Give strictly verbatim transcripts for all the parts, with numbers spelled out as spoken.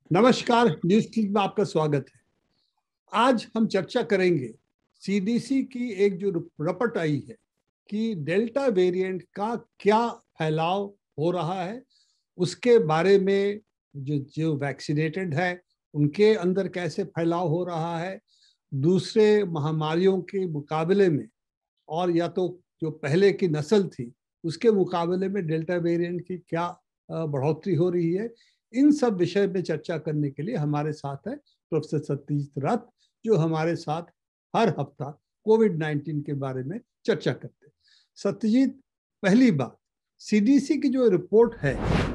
नमस्कार, news click में आपका स्वागत है। आज हम चर्चा करेंगे सीडीसी की एक जो रिपोर्ट आई है कि डेल्टा वेरिएंट का क्या फैलाव हो रहा है, उसके बारे में जो जो वैक्सीनेटेड है उनके अंदर कैसे फैलाव हो रहा है, दूसरे महामारियों के मुकाबले में, और या तो जो पहले की नस्ल थी उसके मुकाबले में डेल्टा वेरिएंट की क्या बढ़ोतरी हो रही है। इन सब विषय में चर्चा करने के लिए हमारे साथ है प्रोफेसर सत्यजीत रथ, जो हमारे साथ हर हफ्ता कोविड नाइन्टीन के बारे में चर्चा करते हैं। सत्यजीत, पहली बात, सीडीसी की जो रिपोर्ट है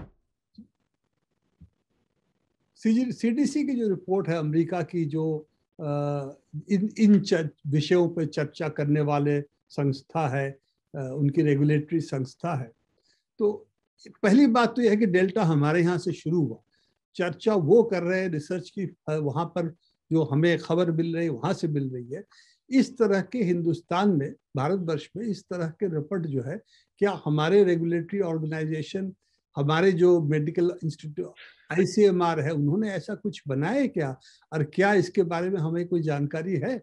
सीडीसी की जो रिपोर्ट है अमेरिका की, जो इन इन विषयों पर चर्चा करने वाले संस्था है, उनकी रेगुलेटरी संस्था है। तो पहली बात तो यह है कि डेल्टा हमारे यहाँ से शुरू हुआ, चर्चा वो कर रहे हैं रिसर्च की, वहां पर जो हमें खबर मिल रही है वहां से मिल रही है। इस तरह के हिंदुस्तान में, भारतवर्ष में इस तरह के रिपोर्ट जो है, क्या हमारे रेगुलेटरी ऑर्गेनाइजेशन, हमारे जो मेडिकल इंस्टीट्यूट आईसीएमआर है, उन्होंने ऐसा कुछ बनाया क्या, और क्या इसके बारे में हमें कोई जानकारी है?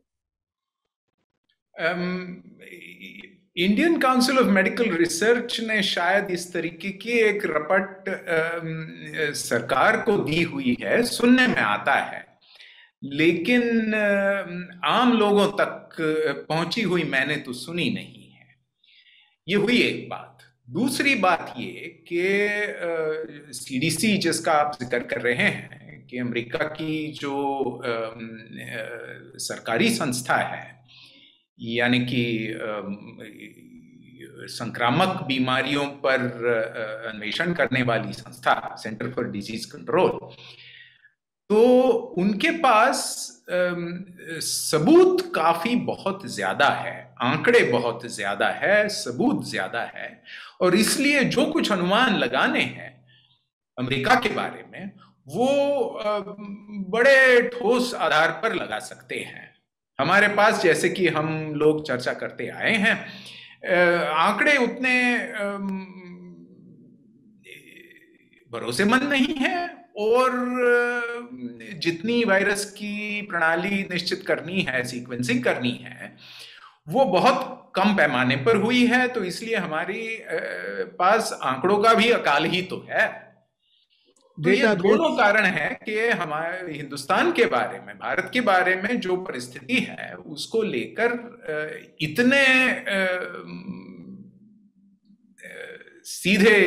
Indian Council of Medical Research ने शायद इस तरीके की एक रपट सरकार को दी हुई है, सुनने में आता है, लेकिन आम लोगों तक पहुंची हुई मैंने तो सुनी नहीं है। ये हुई एक बात। दूसरी बात ये कि सीडीसी जिसका आप जिक्र कर रहे हैं कि अमेरिका की जो सरकारी संस्था है, यानी कि संक्रामक बीमारियों पर अन्वेषण करने वाली संस्था, सेंटर फॉर डिजीज कंट्रोल, तो उनके पास सबूत काफी बहुत ज्यादा है, आंकड़े बहुत ज्यादा है, सबूत ज्यादा है, और इसलिए जो कुछ अनुमान लगाने हैं अमेरिका के बारे में वो बड़े ठोस आधार पर लगा सकते हैं। हमारे पास, जैसे कि हम लोग चर्चा करते आए हैं, आंकड़े उतने भरोसेमंद नहीं है, और जितनी वायरस की प्रणाली निश्चित करनी है, सीक्वेंसिंग करनी है, वो बहुत कम पैमाने पर हुई है। तो इसलिए हमारी पास आंकड़ों का भी अकाल ही तो है। तो ये दोनों कारण है कि हमारे हिंदुस्तान के बारे में, भारत के बारे में जो परिस्थिति है उसको लेकर इतने सीधे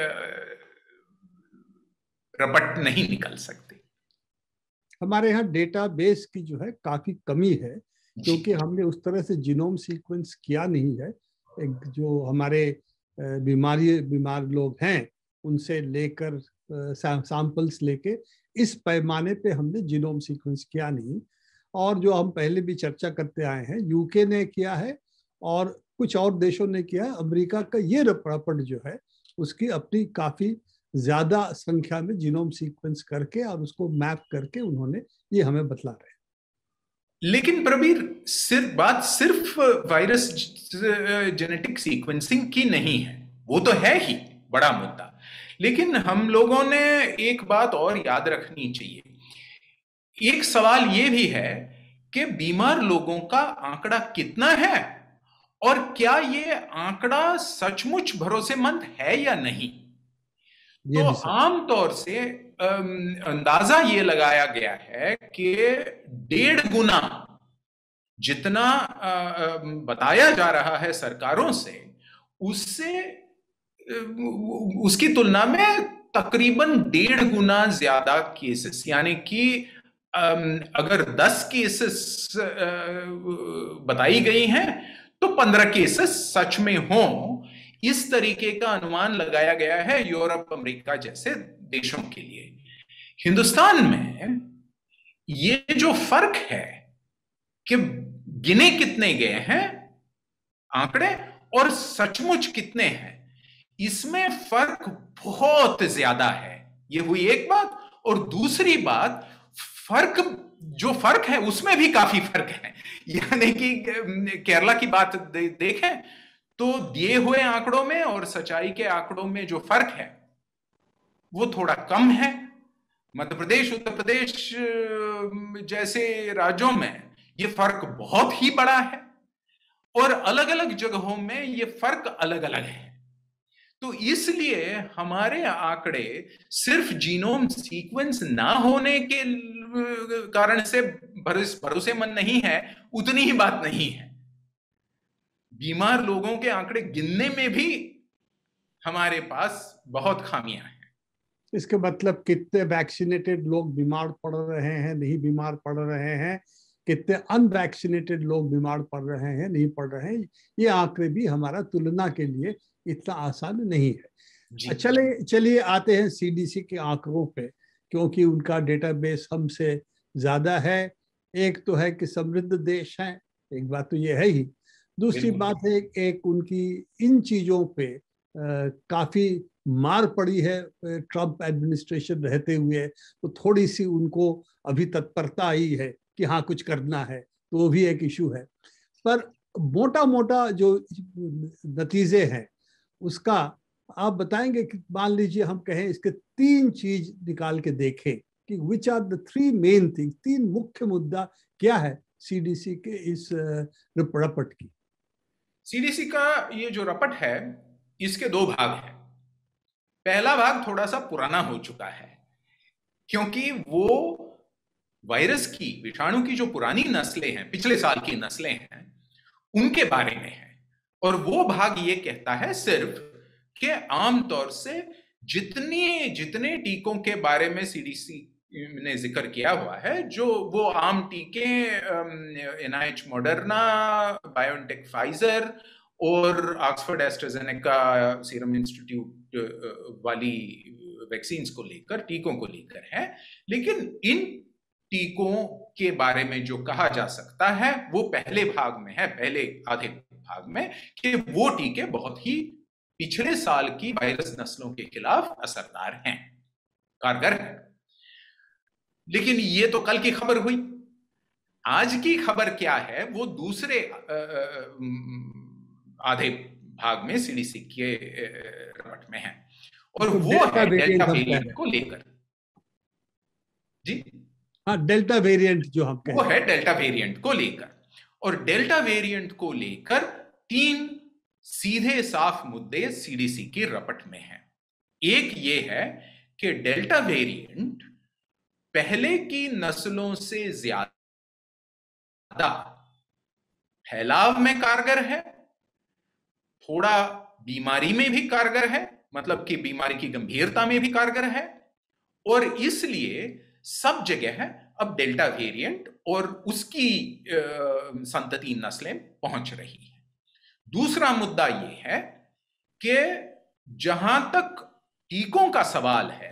रपट नहीं निकल सकती। हमारे यहाँ डेटाबेस की जो है काफी कमी है, क्योंकि हमने उस तरह से जीनोम सीक्वेंस किया नहीं है। एक जो हमारे बीमारी बीमार लोग हैं उनसे लेकर सैंपल्स लेके इस पैमाने पे हमने जीनोम सीक्वेंस किया नहीं। और जो हम पहले भी चर्चा करते आए हैं, यूके ने किया है और कुछ और देशों ने किया है। अमेरिका का ये रिपोर्ट जो है उसकी अपनी काफी ज्यादा संख्या में जीनोम सीक्वेंस करके और उसको मैप करके उन्होंने ये हमें बतला रहे हैं। लेकिन प्रवीर, सिर्फ बात सिर्फ वायरस जेनेटिक सीक्वेंसिंग की नहीं है, वो तो है ही बड़ा मुद्दा, लेकिन हम लोगों ने एक बात और याद रखनी चाहिए। एक सवाल ये भी है कि बीमार लोगों का आंकड़ा कितना है, और क्या ये आंकड़ा सचमुच भरोसेमंद है या नहीं। तो आमतौर से अंदाजा ये लगाया गया है कि डेढ़ गुना जितना बताया जा रहा है सरकारों से, उससे उसकी तुलना में तकरीबन डेढ़ गुना ज्यादा केसेस, यानी कि अगर दस केसेस बताई गई हैं तो पंद्रह केसेस सच में हों, इस तरीके का अनुमान लगाया गया है यूरोप, अमेरिका जैसे देशों के लिए। हिंदुस्तान में ये जो फर्क है कि गिने कितने गए हैं आंकड़े और सचमुच कितने हैं, इसमें फर्क बहुत ज्यादा है। ये हुई एक बात। और दूसरी बात, फर्क जो फर्क है उसमें भी काफी फर्क है। यानी कि केरला की बात दे, देखें तो दिए हुए आंकड़ों में और सच्चाई के आंकड़ों में जो फर्क है वो थोड़ा कम है। मध्य प्रदेश, उत्तर प्रदेश जैसे राज्यों में ये फर्क बहुत ही बड़ा है और अलग अलग जगहों में ये फर्क अलग अलग है। तो इसलिए हमारे आंकड़े सिर्फ जीनोम सीक्वेंस ना होने के कारण से भरोसेमंद नहीं है, उतनी ही बात नहीं है। बीमार लोगों के आंकड़े गिनने में भी हमारे पास बहुत खामियां हैं। इसका मतलब कितने वैक्सीनेटेड लोग बीमार पड़ रहे हैं, नहीं बीमार पड़ रहे हैं, कितने अनवैक्सीनेटेड लोग बीमार पड़ रहे हैं, नहीं पड़ रहे हैं, ये आंकड़े भी हमारा तुलना के लिए इतना आसान नहीं है। चलिए चलिए आते हैं सीडीसी के आंकड़ों पे, क्योंकि उनका डेटाबेस हमसे ज्यादा है। एक तो है कि समृद्ध देश है, एक बात तो ये है ही। दूसरी बात है एक उनकी इन चीजों पे आ, काफी मार पड़ी है ट्रंप एडमिनिस्ट्रेशन रहते हुए, तो थोड़ी सी उनको अभी तत्परता आई है कि हाँ कुछ करना है, तो वो भी एक इशू है। पर मोटा मोटा जो नतीजे हैं उसका आप बताएंगे कि मान लीजिए हम कहें इसके तीन चीज निकाल के देखें कि which are the three main thing, तीन मुख्य मुद्दा क्या है सीडीसी के इस रपट की। सीडीसी का ये जो रपट है इसके दो भाग हैं। पहला भाग थोड़ा सा पुराना हो चुका है, क्योंकि वो वायरस की, विषाणु की जो पुरानी नस्लें हैं, पिछले साल की नस्लें हैं, उनके बारे में है। और वो भाग ये कहता है सिर्फ कि आमतौर से जितने जितने टीकों के बारे में सीडीसी ने जिक्र किया हुआ है, जो वो आम टीके एनआईएच मॉडर्ना, बायोनटेक फाइजर और ऑक्सफोर्ड एस्ट्राजेनेका सीरम इंस्टीट्यूट वाली वैक्सीन्स को लेकर, टीकों को लेकर है। लेकिन इन टीकों के बारे में जो कहा जा सकता है वो पहले भाग में है, पहले आधे भाग में, कि वो टीके बहुत ही पिछले साल की वायरस नस्लों के खिलाफ असरदार हैं, कारगर हैं। लेकिन ये तो कल की खबर हुई। आज की खबर क्या है वो दूसरे आधे भाग में सीडीसी के रपट में है, और तो वो है डेल्टा वेरिएंट को लेकर। जी हाँ, डेल्टा वेरिएंट जो हम कहते हैं, वो है डेल्टा वेरिएंट को लेकर। और डेल्टा वेरिएंट को लेकर तीन सीधे साफ मुद्दे सीडीसी की रपट में हैं। एक ये है कि डेल्टा वेरिएंट पहले की नस्लों से ज्यादा फैलाव में कारगर है, थोड़ा बीमारी में भी कारगर है, मतलब कि बीमारी की गंभीरता में भी कारगर है, और इसलिए सब जगह है अब डेल्टा वेरिएंट और उसकी संतति नस्लें पहुंच रही है। दूसरा मुद्दा यह है कि जहां तक टीकों का सवाल है,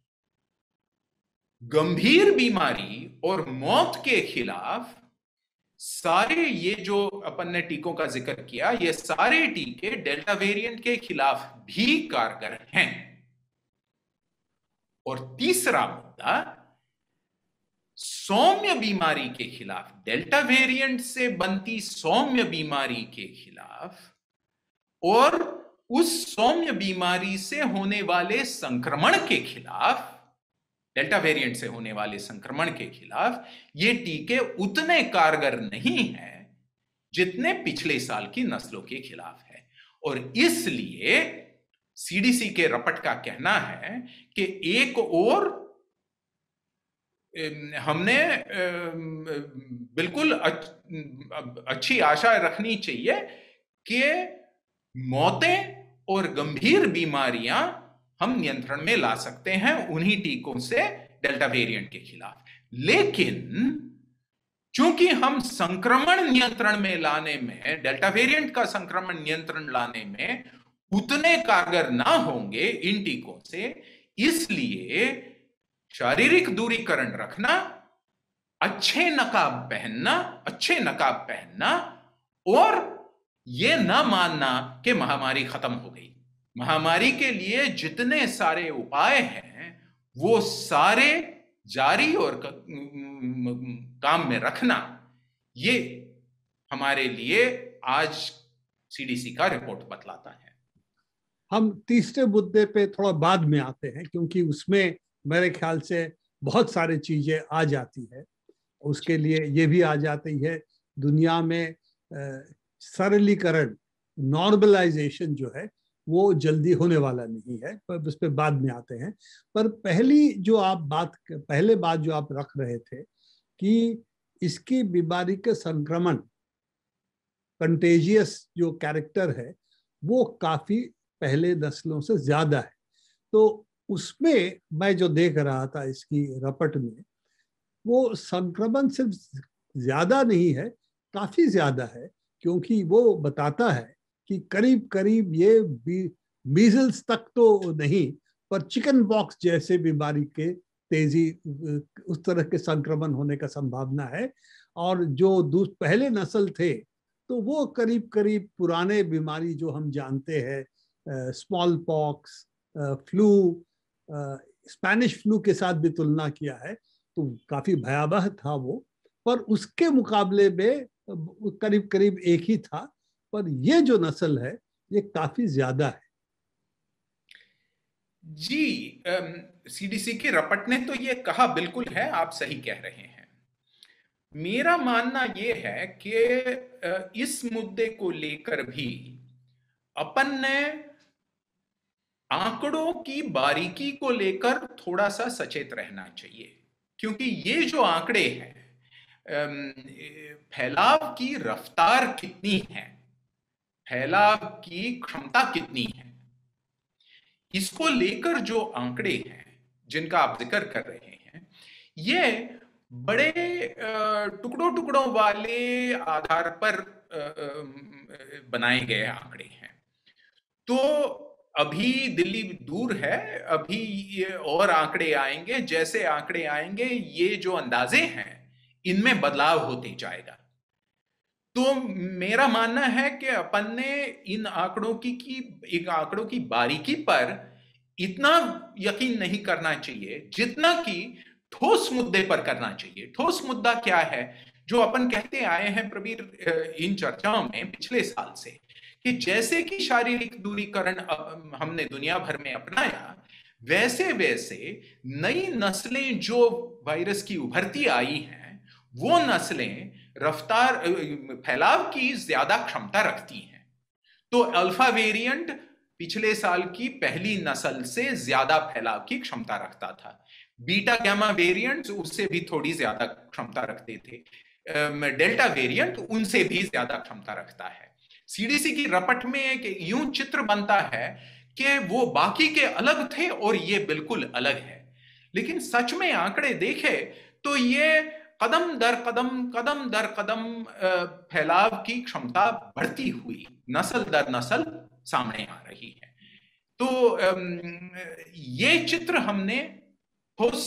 गंभीर बीमारी और मौत के खिलाफ सारे ये जो अपन ने टीकों का जिक्र किया, ये सारे टीके डेल्टा वेरिएंट के खिलाफ भी कारगर हैं। और तीसरा मुद्दा, सौम्य बीमारी के खिलाफ, डेल्टा वेरिएंट से बनती सौम्य बीमारी के खिलाफ और उस सौम्य बीमारी से होने वाले संक्रमण के खिलाफ, डेल्टा वेरिएंट से होने वाले संक्रमण के खिलाफ ये टीके उतने कारगर नहीं हैं जितने पिछले साल की नस्लों के खिलाफ है। और इसलिए सीडीसी के रपट का कहना है कि एक और हमने बिल्कुल अच्छी आशा रखनी चाहिए कि मौतें और गंभीर बीमारियां हम नियंत्रण में ला सकते हैं उन्हीं टीकों से डेल्टा वेरिएंट के खिलाफ। लेकिन चूंकि हम संक्रमण नियंत्रण में लाने में, डेल्टा वेरिएंट का संक्रमण नियंत्रण लाने में उतने कारगर ना होंगे इन टीकों से, इसलिए शारीरिक दूरीकरण रखना, अच्छे नकाब पहनना, अच्छे नकाब पहनना और यह ना मानना कि महामारी खत्म हो गई। महामारी के लिए जितने सारे उपाय हैं वो सारे जारी और काम में रखना, ये हमारे लिए आज सीडीसी का रिपोर्ट बतलाता है। हम तीसरे मुद्दे पे थोड़ा बाद में आते हैं, क्योंकि उसमें मेरे ख्याल से बहुत सारी चीजें आ जाती है। उसके लिए ये भी आ जाती है दुनिया में सरलीकरण, नॉर्मलाइजेशन जो है वो जल्दी होने वाला नहीं है, पर उस पर बाद में आते हैं। पर पहली जो आप बात पहले बात जो आप रख रहे थे कि इसकी बीमारी के संक्रमण, कंटेजियस जो कैरेक्टर है वो काफी पहले नस्लों से ज्यादा है। तो उसमें मैं जो देख रहा था इसकी रपट में, वो संक्रमण सिर्फ ज्यादा नहीं है, काफी ज्यादा है, क्योंकि वो बताता है कि करीब करीब ये मीजल्स तक तो नहीं, पर चिकन पॉक्स जैसे बीमारी के तेजी, उस तरह के संक्रमण होने का संभावना है। और जो पहले नस्ल थे तो वो करीब करीब पुराने बीमारी जो हम जानते हैं, smallpox, flu, Spanish flu के साथ भी तुलना किया है तो काफी भयावह था वो, पर उसके मुकाबले में करीब करीब एक ही था। पर ये जो नस्ल है ये काफी ज्यादा है। जी, सीडीसी की रपट ने तो ये कहा बिल्कुल है, आप सही कह रहे हैं। मेरा मानना ये है कि इस मुद्दे को लेकर भी अपन ने आंकड़ों की बारीकी को लेकर थोड़ा सा सचेत रहना चाहिए, क्योंकि ये जो आंकड़े हैं, फैलाव की रफ्तार कितनी है, फैलाव की क्षमता कितनी है, इसको लेकर जो आंकड़े हैं जिनका आप जिक्र कर रहे हैं, ये बड़े टुकड़ों टुकड़ों वाले आधार पर बनाए गए आंकड़े हैं। तो अभी दिल्ली दूर है, अभी ये और आंकड़े आएंगे, जैसे आंकड़े आएंगे ये जो अंदाजे हैं इनमें बदलाव होते जाएगा। तो मेरा मानना है कि अपन ने इन आंकड़ों की की इन आंकड़ों की बारीकी पर इतना यकीन नहीं करना चाहिए जितना कि ठोस मुद्दे पर करना चाहिए। ठोस मुद्दा क्या है जो अपन कहते आए हैं प्रवीर इन चर्चाओं में पिछले साल से, कि जैसे कि शारीरिक दूरीकरण हमने दुनिया भर में अपनाया, वैसे वैसे नई नस्लें जो वायरस की उभरती आई हैं वो नस्लें रफ्तार फैलाव की ज्यादा क्षमता रखती हैं। तो अल्फा वेरिएंट पिछले साल की पहली नस्ल से ज्यादा फैलाव की क्षमता रखता था, बीटा गामा वेरिएंट्स उससे भी थोड़ी ज्यादा क्षमता रखते थे, डेल्टा वेरिएंट उनसे भी ज्यादा क्षमता रखता है। सीडीसी की रपट में एक यूं चित्र बनता है कि वो बाकी के अलग थे और ये बिल्कुल अलग है, लेकिन सच में आंकड़े देखे तो ये कदम दर कदम कदम दर कदम फैलाव की क्षमता बढ़ती हुई नस्ल दर नस्ल सामने आ रही है। तो ये चित्र हमने ठोस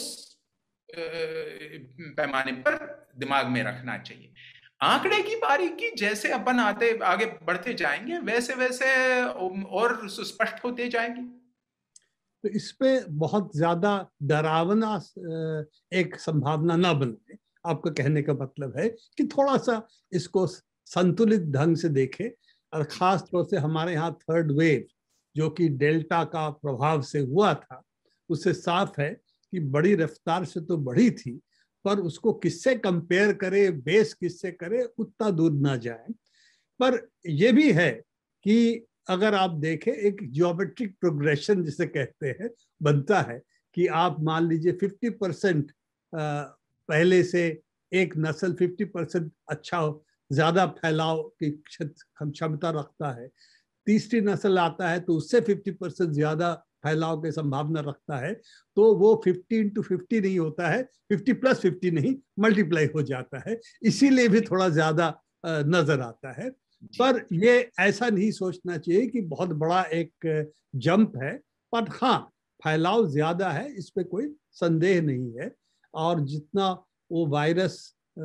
पैमाने पर दिमाग में रखना चाहिए। आंकड़े की बारीकी जैसे अपन आते आगे बढ़ते जाएंगे वैसे वैसे और सुस्पष्ट होते जाएंगे। तो इस पे बहुत ज्यादा डरावना एक संभावना ना बने, आपका कहने का मतलब है कि थोड़ा सा इसको संतुलित ढंग से देखें। और खास तौर से हमारे यहाँ थर्ड वेव जो कि डेल्टा का प्रभाव से हुआ था, उससे साफ है कि बड़ी रफ्तार से तो बढ़ी थी, पर उसको किससे कंपेयर करे, बेस किससे करे, उतना दूर ना जाए। पर यह भी है कि अगर आप देखें एक जियोमेट्रिक प्रोग्रेशन जिसे कहते हैं बनता है कि आप मान लीजिए फिफ्टी परसेंट पहले से एक नस्ल फिफ्टी परसेंट अच्छा ज्यादा फैलाव की क्षमता रखता है, तीसरी नस्ल आता है तो उससे फिफ्टी परसेंट ज्यादा फैलाव की संभावना रखता है, तो वो फिफ्टी इंटू फिफ्टी नहीं होता है, फिफ्टी प्लस फिफ्टी नहीं, मल्टीप्लाई हो जाता है, इसीलिए भी थोड़ा ज्यादा नजर आता है। पर ये ऐसा नहीं सोचना चाहिए कि बहुत बड़ा एक जंप है, पर हाँ फैलाव ज्यादा है, इस पे कोई संदेह नहीं है। और जितना वो वायरस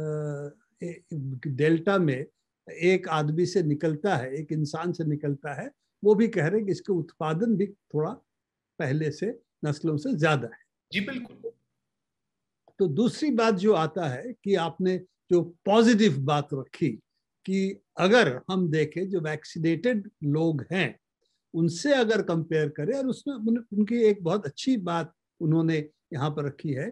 डेल्टा में एक आदमी से निकलता है, एक इंसान से निकलता है, वो भी कह रहे हैं कि इसके उत्पादन भी थोड़ा पहले से नस्लों से ज्यादा है। जी बिल्कुल। तो दूसरी बात जो आता है कि आपने जो पॉजिटिव बात रखी कि अगर हम देखें जो वैक्सीनेटेड लोग हैं उनसे अगर कंपेयर करें, और उसमें उनकी एक बहुत अच्छी बात उन्होंने यहाँ पर रखी है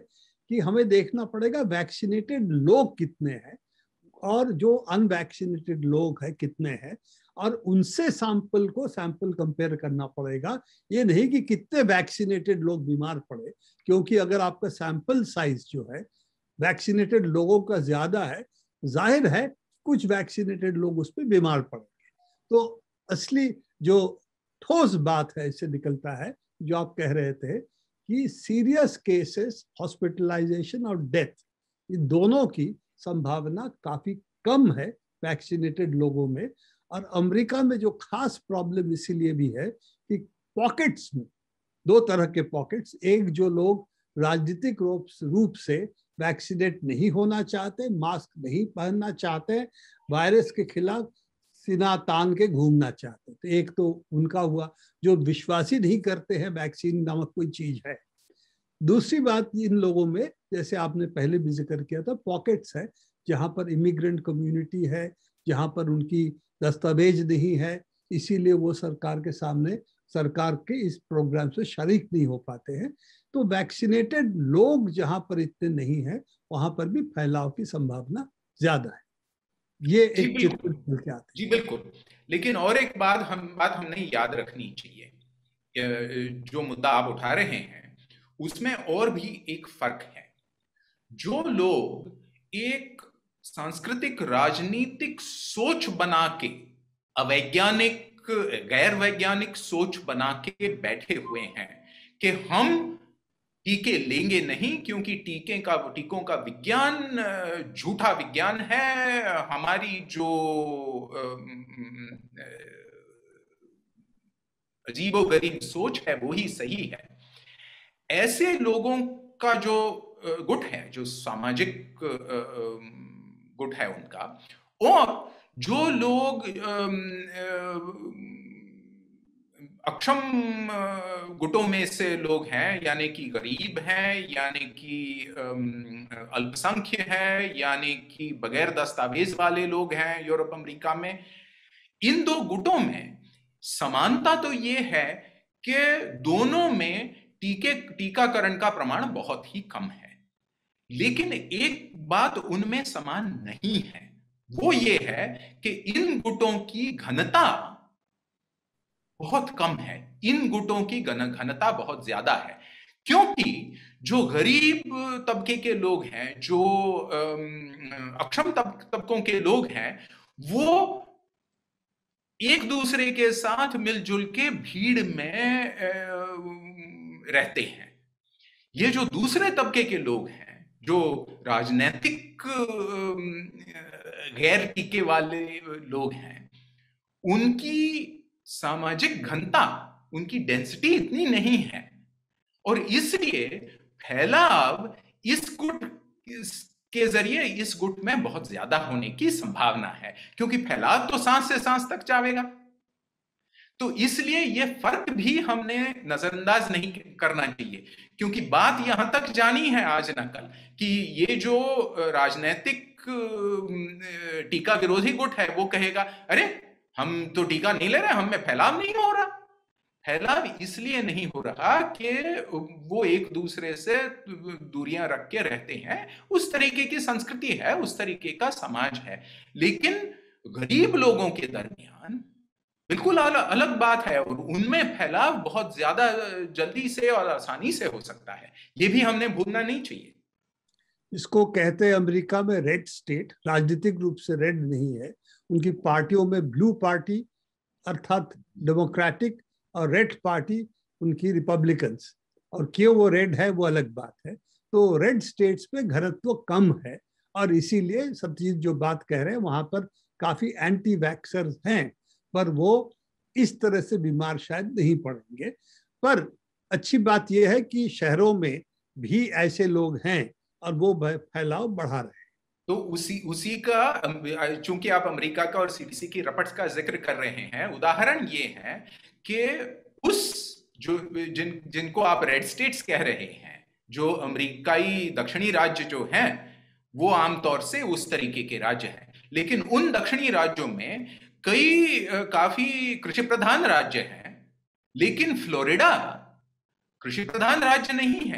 कि हमें देखना पड़ेगा वैक्सीनेटेड लोग कितने हैं और जो अनवैक्सीनेटेड लोग हैं कितने हैं, और उनसे सैंपल को सैंपल कंपेयर करना पड़ेगा। ये नहीं कि कितने वैक्सीनेटेड लोग बीमार पड़े, क्योंकि अगर आपका सैंपल साइज जो है वैक्सीनेटेड लोगों का ज्यादा है, जाहिर है कुछ वैक्सीनेटेड लोग उस पर बीमार पड़ेंगे। तो असली जो ठोस बात है इससे निकलता है, जो आप कह रहे थे कि सीरियस केसेस, हॉस्पिटलाइजेशन और डेथ, इन दोनों की संभावना काफी कम है वैक्सीनेटेड लोगों में। और अमेरिका में जो खास प्रॉब्लम इसीलिए भी है कि पॉकेट्स में दो तरह के पॉकेट्स, एक जो लोग राजनीतिक रूप रूप से वैक्सीनेट नहीं होना चाहते, मास्क नहीं पहनना चाहते, वायरस के खिलाफ सीना तान के घूमना चाहते, तो एक तो उनका हुआ, जो विश्वास ही नहीं करते हैं वैक्सीन नामक कोई चीज है। दूसरी बात, इन लोगों में जैसे आपने पहले भी जिक्र किया था, पॉकेट्स है जहां पर इमिग्रेंट कम्युनिटी है, जहां पर उनकी दस्तावेज नहीं है, इसीलिए वो सरकार के सामने, सरकार के इस प्रोग्राम से शरीक नहीं हो पाते हैं। तो वैक्सीनेटेड लोग जहां पर इतने नहीं है, वहां पर भी फैलाव की संभावना ज्यादा है। ये एक चित्र निकल के आते हैं। जी बिल्कुल। लेकिन और एक बात हम बात हमने याद रखनी चाहिए, जो मुद्दा आप उठा रहे हैं उसमें और भी एक फर्क है। जो लोग एक सांस्कृतिक राजनीतिक सोच बना के, अवैज्ञानिक गैर वैज्ञानिक सोच बना के बैठे हुए हैं कि हम टीके लेंगे नहीं क्योंकि टीके का टीकों का विज्ञान झूठा विज्ञान है, हमारी जो अजीबोगरीब सोच है वो ही सही है, ऐसे लोगों का जो गुट है, जो सामाजिक गुट है उनका, और जो लोग अक्षम गुटों में से लोग हैं, यानी कि गरीब हैं, यानी कि अल्पसंख्य हैं, यानी कि बगैर दस्तावेज वाले लोग हैं यूरोप अमेरिका में, इन दो गुटों में समानता तो ये है कि दोनों में टीके टीकाकरण का प्रमाण बहुत ही कम है। लेकिन एक बात उनमें समान नहीं है, वो ये है कि इन गुटों की घनता बहुत कम है, इन गुटों की घनता बहुत ज्यादा है। क्योंकि जो गरीब तबके के लोग हैं, जो अक्षम तबकों के लोग हैं, वो एक दूसरे के साथ मिलजुल के भीड़ में रहते हैं। ये जो दूसरे तबके के लोग हैं, जो राजनीतिक गैर टीके वाले लोग हैं, उनकी सामाजिक घनता, उनकी डेंसिटी इतनी नहीं है, और इसलिए फैलाव इस गुट के जरिए इस गुट में बहुत ज्यादा होने की संभावना है, क्योंकि फैलाव तो सांस से सांस तक जाएगा। तो इसलिए यह फर्क भी हमने नजरअंदाज नहीं करना चाहिए, क्योंकि बात यहां तक जानी है आज न कल कि ये जो राजनीतिक टीका विरोधी गुट है वो कहेगा, अरे हम तो टीका नहीं ले रहे, हम में फैलाव नहीं हो रहा। फैलाव इसलिए नहीं हो रहा कि वो एक दूसरे से दूरियां रख के रहते हैं, उस तरीके की संस्कृति है, उस तरीके का समाज है। लेकिन गरीब लोगों के दरमियान बिल्कुल अलग बात है, और उनमें फैलाव बहुत ज्यादा जल्दी से और आसानी से हो सकता है, ये भी हमने भूलना नहीं चाहिए। इसको कहते हैं अमेरिका में रेड स्टेट, राजनीतिक रूप से रेड नहीं है, उनकी पार्टियों में ब्लू पार्टी अर्थात डेमोक्रेटिक और रेड पार्टी उनकी रिपब्लिकन्स, और क्यों वो रेड है वो अलग बात है। तो रेड स्टेट्स में घनत्व कम है, और इसीलिए सत्यजीत जो बात कह रहे हैं वहां पर काफी एंटी वैक्सर्स हैं, पर वो इस तरह से बीमार शायद नहीं पड़ेंगे। पर अच्छी बात यह है कि शहरों में भी ऐसे लोग हैं और वो फैलाव बढ़ा रहे हैं। तो उसी उसी का, चूंकि आप अमेरिका का और सीडीसी की रिपोर्ट्स का जिक्र कर रहे हैं, उदाहरण ये है कि उस जो जिन जिनको आप रेड स्टेट्स कह रहे हैं, जो अमेरिकाई दक्षिणी राज्य जो हैं, वो आमतौर से उस तरीके के राज्य हैं। लेकिन उन दक्षिणी राज्यों में कई काफी कृषि प्रधान राज्य हैं, लेकिन फ्लोरिडा कृषि प्रधान राज्य नहीं है।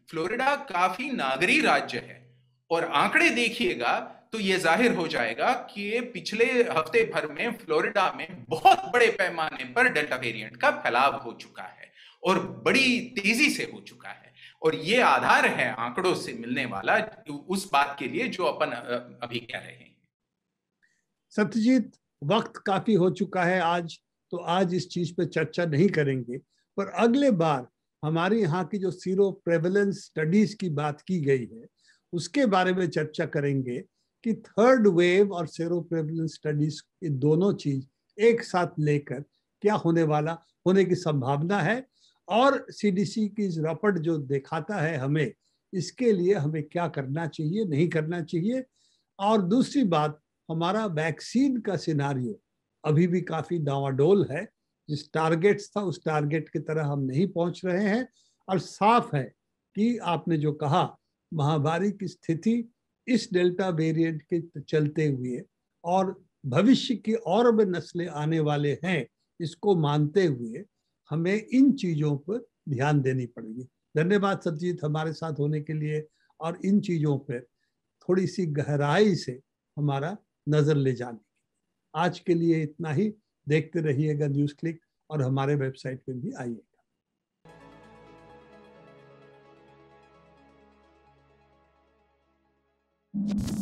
फ्लोरिडा काफी नागरी राज्य है और आंकड़े देखिएगा तो यह जाहिर हो जाएगा कि पिछले हफ्ते भर में फ्लोरिडा में बहुत बड़े पैमाने पर डेल्टा वेरिएंट का फैलाव हो चुका है और बड़ी तेजी से हो चुका है। और ये आधार है आंकड़ों से मिलने वाला उस बात के लिए जो अपन अभी कह रहे हैं। सत्यजीत, वक्त काफी हो चुका है आज, तो आज इस चीज पे चर्चा नहीं करेंगे, पर अगले बार हमारे यहाँ की जो सीरो प्रेवलेंस स्टडीज की बात की गई है उसके बारे में चर्चा करेंगे कि थर्ड वेव और सीरो प्रेवलेंस स्टडीज ये दोनों चीज एक साथ लेकर क्या होने वाला होने की संभावना है, और सीडीसी की रिपोर्ट जो दिखाता है हमें, इसके लिए हमें क्या करना चाहिए, नहीं करना चाहिए। और दूसरी बात, हमारा वैक्सीन का सिनारियो अभी भी काफी डावाडोल है, जिस टारगेट्स था उस टारगेट की तरह हम नहीं पहुंच रहे हैं। और साफ है कि आपने जो कहा, महामारी की स्थिति इस डेल्टा वेरिएंट के चलते हुए और भविष्य की और भी नस्लें आने वाले हैं, इसको मानते हुए हमें इन चीजों पर ध्यान देनी पड़ेगी। धन्यवाद सत्यजीत हमारे साथ होने के लिए और इन चीजों पर थोड़ी सी गहराई से हमारा नजर ले जाने की। आज के लिए इतना ही। देखते रहिएगा न्यूज क्लिक और हमारे वेबसाइट पे भी आइएगा।